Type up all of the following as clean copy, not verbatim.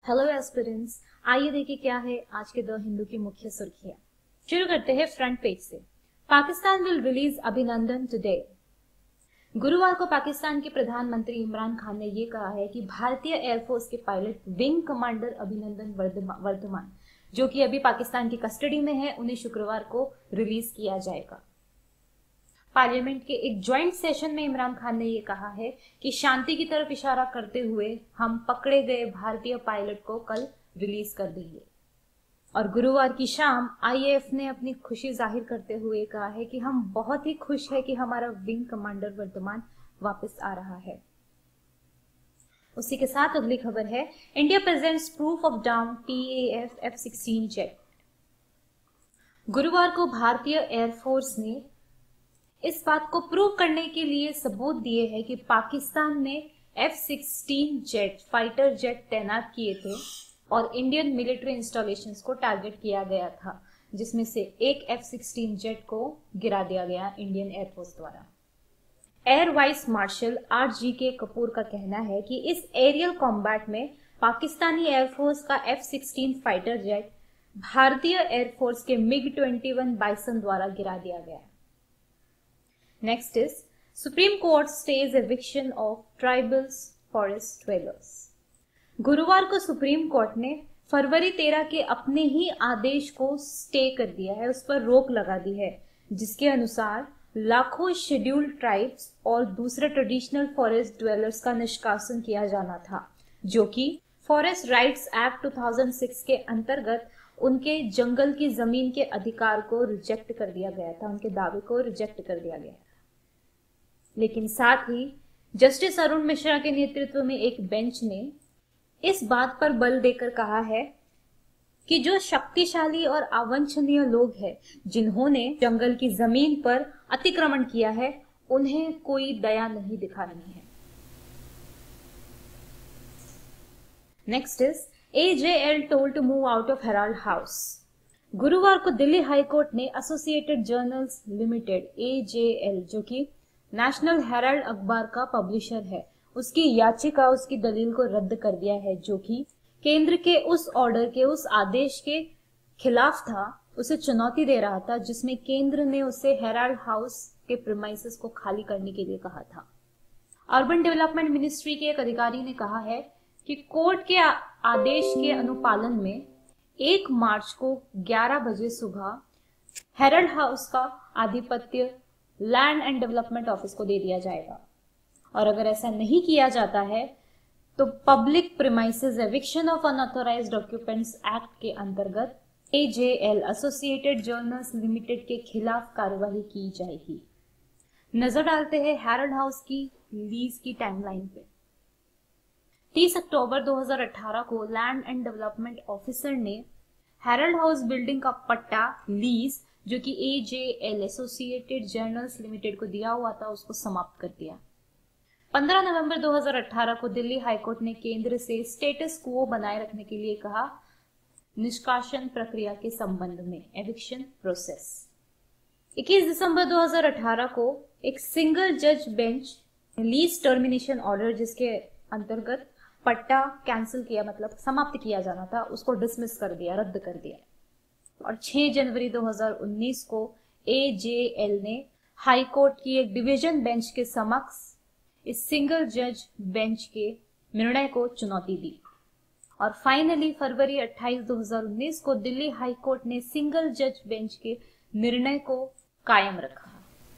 Hello aspirants, आइए देखिए क्या है आज के द हिंदू की मुख्य सुर्खियां। शुरू करते हैं फ्रंट पेज से। Pakistan will release Abhinandan today. गुरुवार को पाकिस्तान के प्रधानमंत्री इमरान खान ने ये कहा है कि भारतीय एयरफोर्स के pilot wing commander Abhinandan Varthaman, जो कि अभी पाकिस्तान की कस्टडी में है, उन्हें शुक्रवार को रिलीज किया जाएगा। पार्लियामेंट के एक ज्वाइंट सेशन में इमरान खान ने यह कहा है कि शांति की तरफ इशारा करते हुए हम पकड़े गए भारतीय पायलट को कल रिलीज कर देंगे। और गुरुवार की शाम आईएएफ ने अपनी खुशी जाहिर करते हुए कहा है कि हम बहुत ही खुश है कि हमारा विंग कमांडर वर्धमान वापस आ रहा है। उसी के साथ अगली खबर है, India presents proof of down PAF F-16 jet. गुरुवार को भारतीय एयरफोर्स ने इस बात को प्रूव करने के लिए सबूत दिए हैं कि पाकिस्तान ने F-16 जेट फाइटर जेट तैनात किए थे और इंडियन मिलिट्री इंस्टॉलेशंस को टारगेट किया गया था, जिसमें से एक F-16 जेट को गिरा दिया गया इंडियन एयरफोर्स द्वारा। Air vice marshal RGK Kapoor का कहना है कि इस एरियल कॉम्बैट में पाकिस्तानी एयरफोर्स का F-16 फाइटर जेट भारतीय एयरफोर्स के MiG-21 बाइसन द्वारा गिरा दिया गया। Next is Supreme Court stays eviction of tribals forest dwellers। गुरुवार को सुप्रीम कोर्ट ने फरवरी 13 के अपने ही आदेश को स्टे कर दिया है, उस पर रोक लगा दी है, जिसके अनुसार लाखों शेड्यूल्ड ट्राइब्स और दूसरे ट्रेडिशनल फॉरेस्ट ड्वेलर्स का निष्कासन किया जाना था, जो कि फॉरेस्ट राइट्स एक्ट 2006 के अंतर्गत उनके जंगल की जमीन के अधिकार को रिजेक्ट कर दिया गया था, उनके दावे को रिजेक्ट कर दिया गया था। लेकिन साथ ही जस्टिस अरुण मिश्रा के नेतृत्व में एक बेंच ने इस बात पर बल देकर कहा है कि जो शक्तिशाली और अवांछनीय लोग हैं, जिन्होंने जंगल की जमीन पर अतिक्रमण किया है, उन्हें कोई दया नहीं दिखानी है। Next is AJL told to move out of Herald House. गुरुवार को दिल्ली हाईकोर्ट ने एसोसिएटेड जर्नल्स लिमिटेड AJL, जो कि नेशनल हेराल्ड अखबार का पब्लिशर है, उसकी याचिका, उसकी दलील को रद्द कर दिया है, जो कि केंद्र के उस ऑर्डर के, उस आदेश के खिलाफ था, उसे चुनौती दे रहा था, जिसमें केंद्र ने उसे हेराल्ड हाउस के प्रीमाइसेस को खाली करने के लिए कहा था। अर्बन डेवलपमेंट मिनिस्ट्री के एक अधिकारी ने कहा है कि कोर्ट के आदेश के अनुपालन में 1 मार्च को 11 बजे सुबह हेराल्ड हाउस का आधिपत्य लैंड एंड डेवलपमेंट ऑफिस को दे दिया जाएगा, और अगर ऐसा नहीं किया जाता है तो public premises eviction of unauthorised occupants act के अंतर्गत AJL एसोसिएटेड जर्नल्स लिमिटेड के खिलाफ कार्रवाई की जाएगी। नजर डालते हैं हेराल्ड हाउस की लीज की टाइमलाइन पे। 30 अक्टूबर 2018 को लैंड एंड डेवलपमेंट ऑफिसर ने हेराल्ड हाउस बिल्डिंग का पट्टा लीज, जो कि AJL एसोसिएटेड जर्नल्स लिमिटेड को दिया हुआ था, उसको समाप्त कर दिया। 15 नवंबर 2018 को दिल्ली हाईकोर्ट ने केंद्र से स्टेटस क्वो बनाए रखने के लिए कहा, निष्कासन प्रक्रिया के संबंध में, एविक्शन प्रोसेस। 21 दिसंबर 2018 को एक सिंगल जज बेंच लीज टर्मिनेशन ऑर्डर, जिसके अंतर्गत पट्टा कैंसिल किया, मतलब समाप्त किया जाना था, उसको डिसमिस कर दिया, रद्द कर दिया। और 6 जनवरी 2019 को AJL ने हाई कोर्ट की एक डिवीजन बेंच के समक्ष इस सिंगल जज बेंच के निर्णय को चुनौती दी। और फाइनली फरवरी 28, 2019 को दिल्ली हाई कोर्ट ने सिंगल जज बेंच के निर्णय को कायम रखा।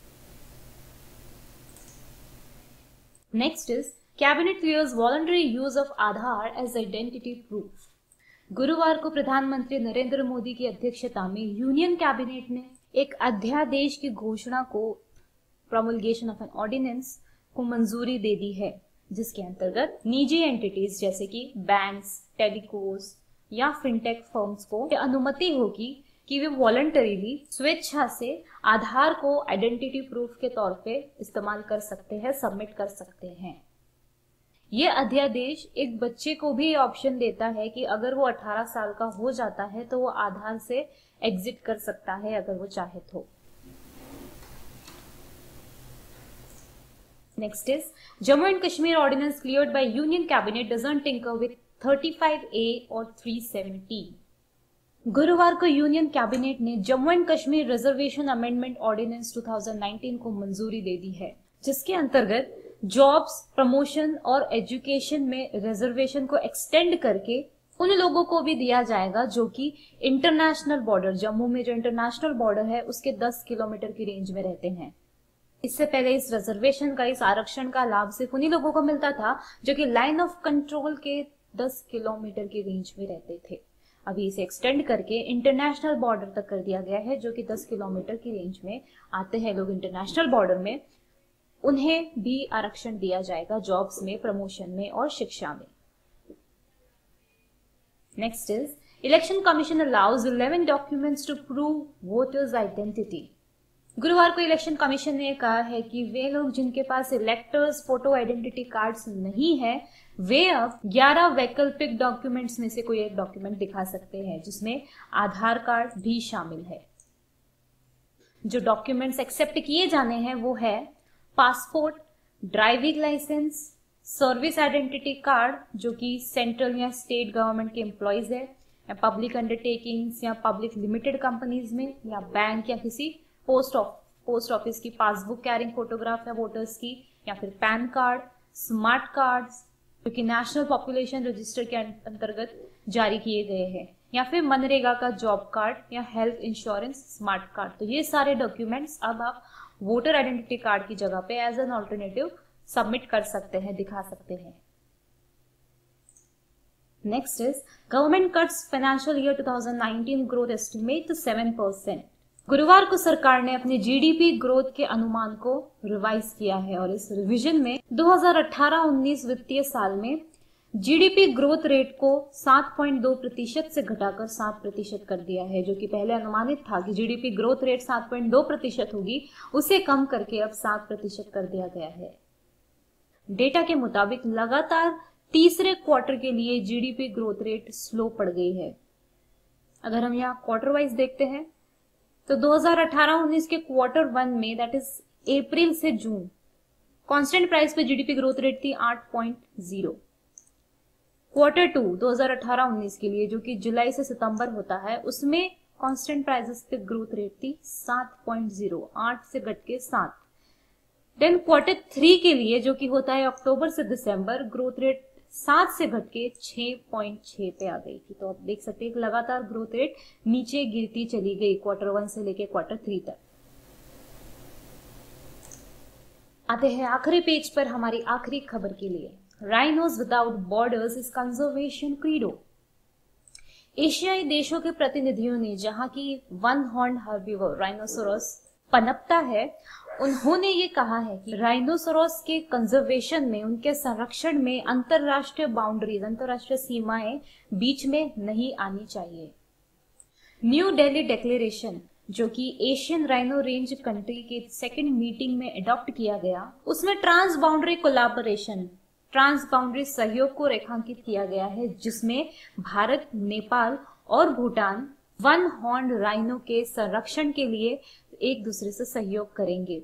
Next is cabinet clears voluntary use of Aadhaar as identity proof. गुरुवार को प्रधानमंत्री नरेंद्र मोदी की अध्यक्षता में यूनियन कैबिनेट ने एक अध्यादेश की घोषणा को, प्रोमulgation ऑफ एन ऑर्डिनेंस को मंजूरी दे दी है, जिसके अंतर्गत निजी एंटिटीज जैसे कि बैंक्स, टेलीकॉम्स या फिनटेक फर्म्स को अनुमति होगी कि वे वॉलंटरीली, स्वेच्छा से आधार को आइडेंटिटी प्रूफ के तौर पे इस्तेमाल कर सकते हैं, सबमिट कर सकते हैं। ये अध्यादेश एक बच्चे को भी ऑप्शन देता है कि अगर वो 18 साल का हो जाता है तो वो आधार से एग्जिट कर सकता है, अगर वो चाहे तो। Next is Jammu and Kashmir ordinance cleared by Union Cabinet doesn't tinker with 35A और 317। गुरुवार को यूनियन कैबिनेट ने Jammu and Kashmir reservation amendment ordinance 2019 को मंजूरी दे दी है, जिसके अंतर्गत जॉब्स, प्रमोशन और एजुकेशन में रिजर्वेशन को एक्सटेंड करके उन लोगों को भी दिया जाएगा जो कि इंटरनेशनल बॉर्डर, जम्मू में जो इंटरनेशनल बॉर्डर है उसके 10 किलोमीटर की रेंज में रहते हैं। इससे पहले इस रिजर्वेशन का, इस आरक्षण का लाभ सिर्फ उन्हीं लोगों को मिलता था जो कि लाइन ऑफ कंट्रोल के 10 किलोमीटर की रेंज में रहते थे। अभी इसे एक्सटेंड करके इंटरनेशनल बॉर्डर तक कर दिया गया है, जो कि 10 किलोमीटर की रेंज में आते हैं लोग इंटरनेशनल बॉर्डर में, उन्हें भी आरक्षण दिया जाएगा जॉब्स में, प्रमोशन में और शिक्षा में। Next is election commission allows 11 documents to prove voters identity. गुरुवार को इलेक्शन कमीशन ने कहा है कि वे लोग जिनके पास इलेक्टर्स फोटो आइडेंटिटी कार्ड्स नहीं है, वे अब 11 वैकल्पिक डॉक्यूमेंट्स में से कोई एक डॉक्यूमेंट दिखा सकते हैं, जिसमें आधार कार्ड भी शामिल है। जो डॉक्यूमेंट्स एक्सेप्ट किए जाने हैं वो है passport, driving licence, service identity card जो कि सेंट्रल या स्टेट गवर्नमेंट के एम्प्लॉयज है, या पब्लिक अंडरटेकिंग्स या पब्लिक लिमिटेड कंपनीज में, या बैंक या किसी पोस्ट ऑफिस की पासबुक कैरिंग फोटोग्राफ है वोटर्स की, या फिर पैन कार्ड, स्मार्ट कार्ड्स जो कि नेशनल पॉपुलेशन रजिस्टर के अंतर्गत जारी किए गए हैं, या फिर मनरेगा का जॉब कार्ड या हेल्थ इंश्योरेंस स्मार्ट कार्ड। तो ये सारे डॉक्यूमेंट्स अब आप वोटर आइडेंटिटी कार्ड की जगह पे एज एन ऑल्टरनेटिव सबमिट कर सकते हैं, दिखा सकते हैं। Next is government cuts financial year 2019 growth estimate to 7%। गुरुवार को सरकार ने अपने जीडीपी ग्रोथ के अनुमान को रिवाइज किया है और इस रिवीजन में 2018-19 वित्तीय साल में जीडीपी ग्रोथ रेट को 7.2% से घटाकर 7% कर दिया है। जो कि पहले अनुमानित था कि जीडीपी ग्रोथ रेट 7.2% होगी, उसे कम करके अब 7% कर दिया गया है। डेटा के मुताबिक लगातार तीसरे क्वार्टर के लिए जीडीपी ग्रोथ रेट स्लो पड़ गई है। अगर हम यहाँ क्वार्टर वाइज देखते हैं तो 2018-19 के क्वार्टर 1 में, दैट इज अप्रैल से जून, कांस्टेंट प्राइस पे जीडीपी ग्रोथ रेट थी 8.0। क्वार्टर 2 2018-19 के लिए, जो कि जुलाई से सितंबर होता है, उसमें कांस्टेंट प्राइसेस पे ग्रोथ रेट थी 7.0, 8 से घट के 7। देन क्वार्टर 3 के लिए, जो कि होता है अक्टूबर से दिसंबर, ग्रोथ रेट 7 से घट के 6.6 पे आ गई थी। तो आप देख सकते हैं लगातार ग्रोथ रेट नीचे गिरती चली गई क्वार्टर 1 से लेके क्वार्टर 3 तक। आते हैं आखिरी पेज पर हमारी आखिरी खबर के लिए। Rhinos without borders is conservation credo. एशियाई देशों के प्रतिनिधियों ने, जहां की वन हॉर्न हर्बीवर राइनोसोरस पनपता है, उन्होंने ये कहा है कि राइनोसोरस के कंजर्वेशन में, उनके संरक्षण में अंतरराष्ट्रीय बाउंड्रीज, अंतरराष्ट्रीय सीमाएं बीच में नहीं आनी चाहिए। न्यू दिल्ली डिक्लेरेशन, जो कि एशियन राइनो रेंज कंट्री के सेकंड मीटिंग में अडॉप्ट किया गया, उसमें trans boundary collaboration, trans boundary सहयोग को रेखांकित किया गया है, जिसमें भारत, नेपाल और भूटान वन हॉर्न राइनो के संरक्षण के लिए एक दूसरे से सहयोग करेंगे।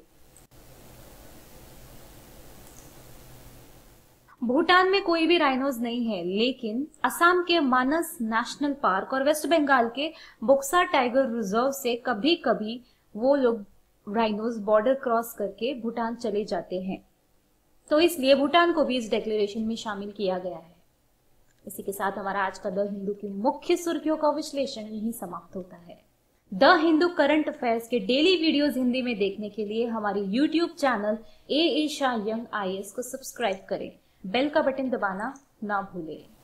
भूटान में कोई भी राइनोज नहीं है, लेकिन असम के मानस नेशनल पार्क और वेस्ट बंगाल के बोक्सा टाइगर रिजर्व से कभी कभी वो लोग राइनोज बॉर्डर क्रॉस करके भूटान चले जाते हैं। तो इसलिए भूटान को भी इस डिक्लेरेशन में शामिल किया गया है। इसी के साथ हमारा आज का द हिंदू की मुख्य सुर्खियों का विश्लेषण यही समाप्त होता है। द हिंदू करंट अफेयर्स के डेली वीडियोस हिंदी में देखने के लिए हमारे YouTube channel a Shah young IAS को सब्सक्राइब करें। बेल का बटन दबाना ना भूलें।